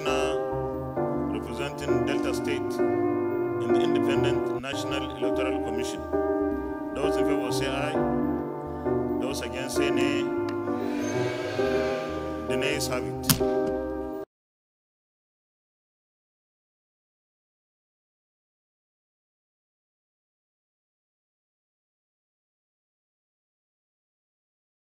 Governor representing Delta State in the Independent National Electoral Commission. Those in favor say aye. Those against say nay. The nays have it.